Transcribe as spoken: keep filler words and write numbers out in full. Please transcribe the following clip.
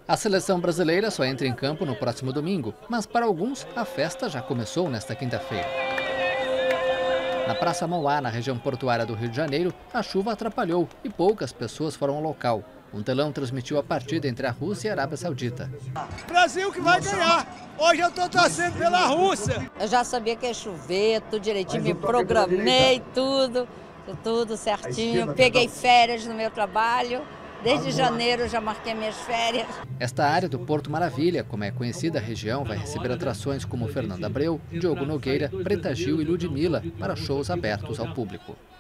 A seleção brasileira só entra em campo no próximo domingo, mas para alguns a festa já começou nesta quinta-feira. Na Praça Mauá, na região portuária do Rio de Janeiro, a chuva atrapalhou e poucas pessoas foram ao local. Um telão transmitiu a partida entre a Rússia e a Arábia Saudita. Brasil que vai ganhar! Hoje eu estou torcendo pela Rússia! Eu já sabia que ia chover, tudo direitinho, me programei tudo, tudo certinho. Peguei férias no meu trabalho. Desde janeiro eu já marquei minhas férias. Esta área do Porto Maravilha, como é conhecida a região, vai receber atrações como Fernando Abreu, Diogo Nogueira, Preta Gil e Ludmilla para shows abertos ao público.